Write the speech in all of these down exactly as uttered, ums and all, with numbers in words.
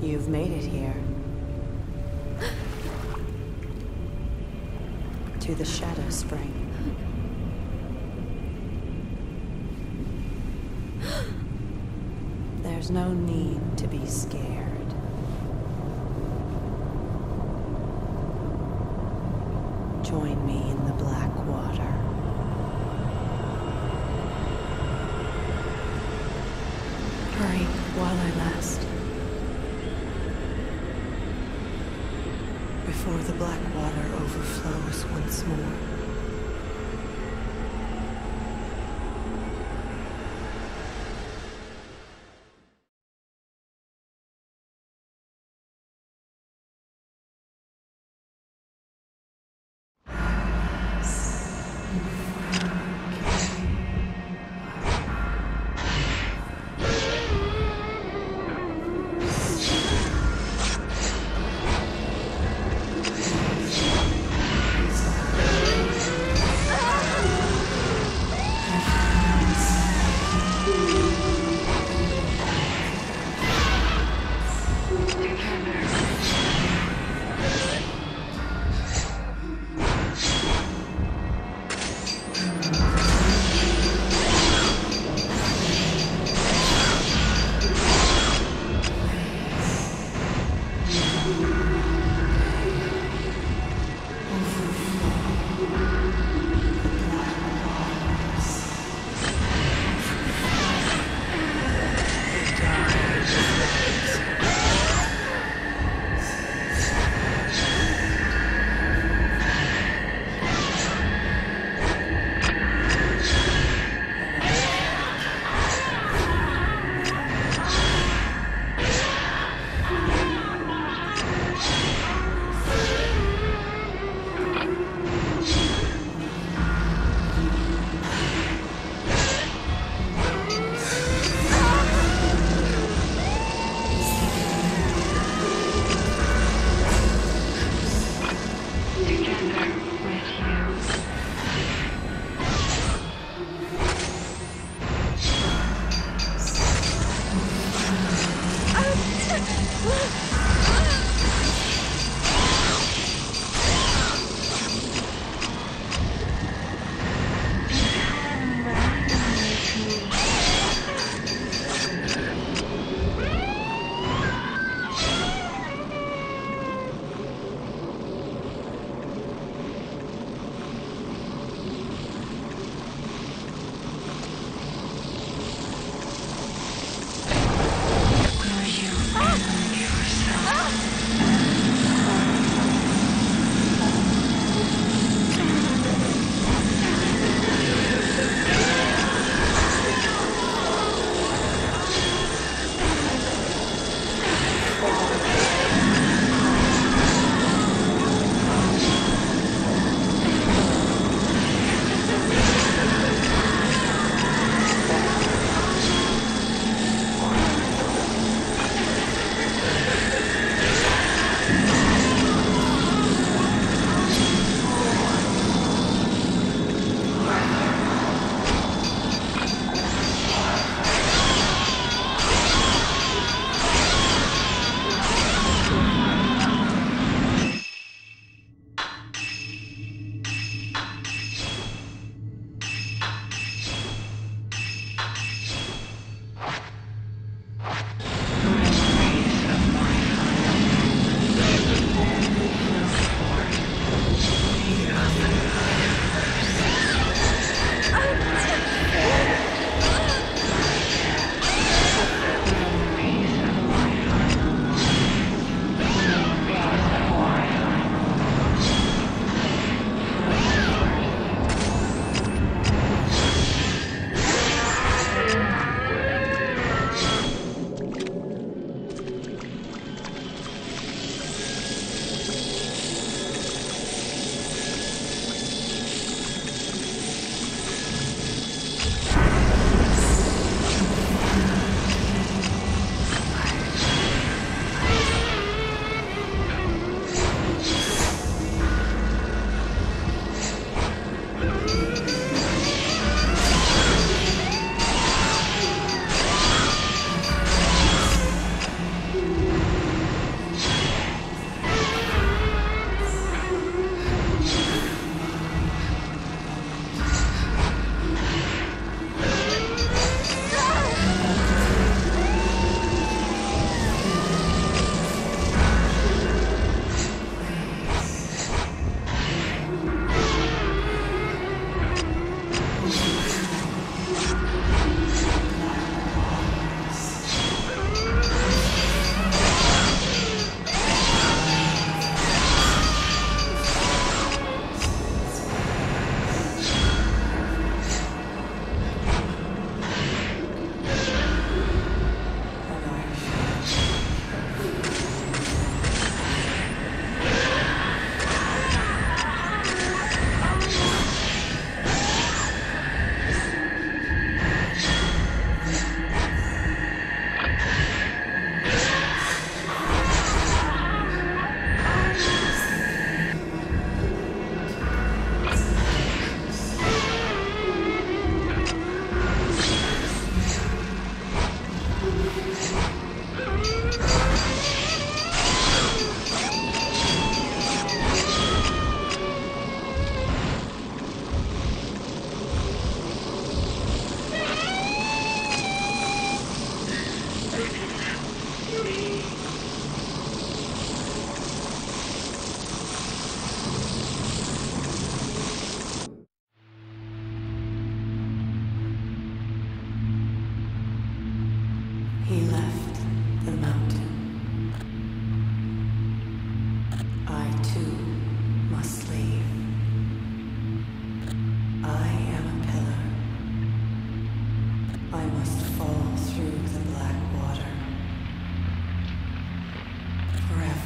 You've made it here. To the Shadow Spring. There's no need to be scared. Join me in the Black Water. Hurry while I last. Before the Black Water overflows once more. Yourself.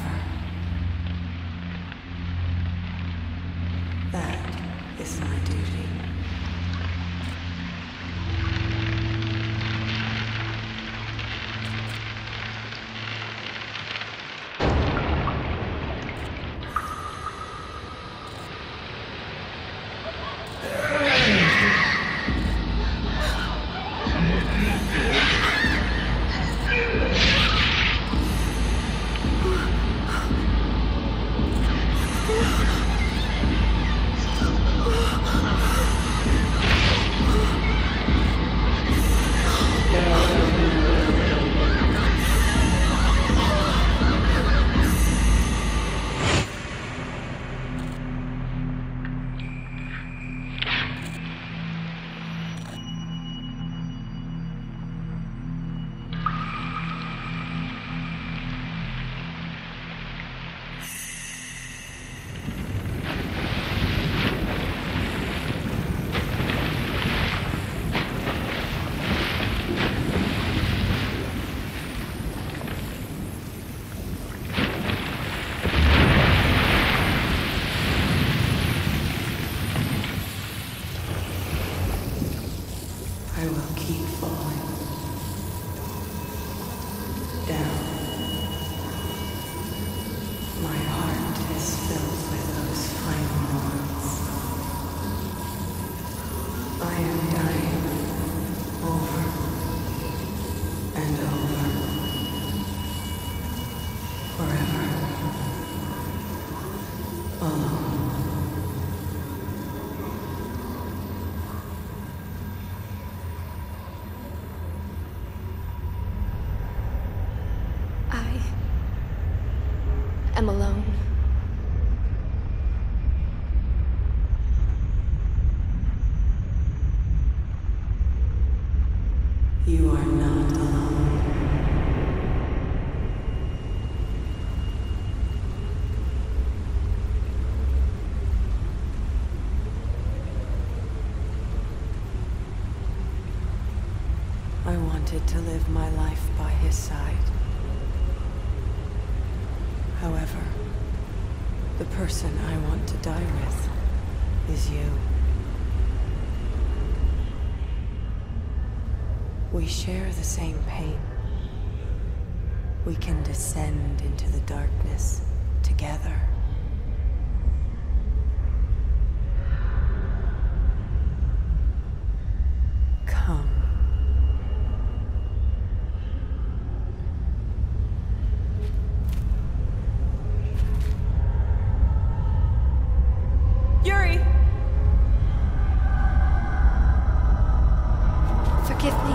forever. That is my duty. I will keep falling down. My heart is filled with those final moments. I am dying over and over, forever, alone. am alone. You are not alone. I wanted to live my life by his side. However, the person I want to die with is you. We share the same pain. We can descend into the darkness together. Come. Yuri! Forgive me.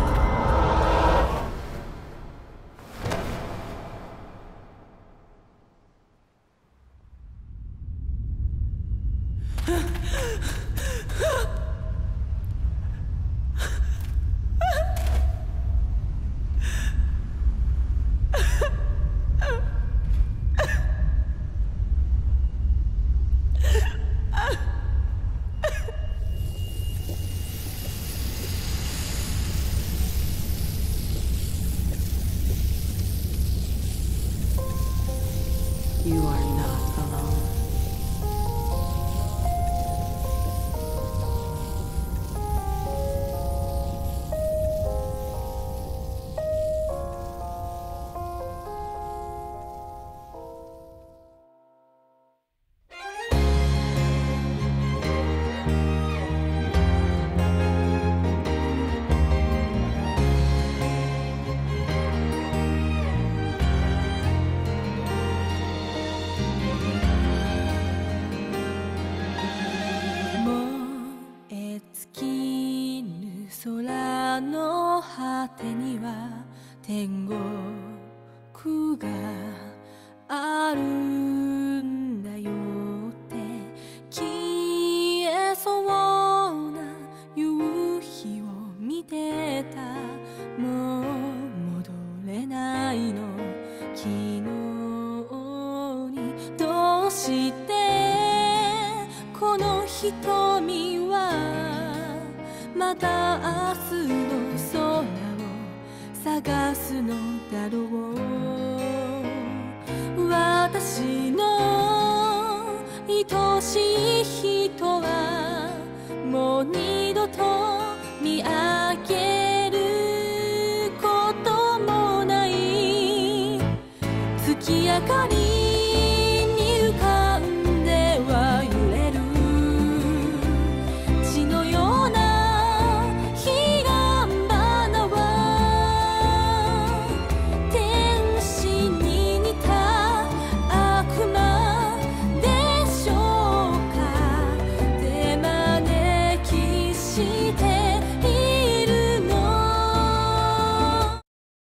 You are not alone. 空の果てには天国があるんだよって消えそうな夕日を見てた。もう戻れないの昨日に。どうしてこの瞳はまた明日の空を探すのだろう。私よと見上げることもない月明かり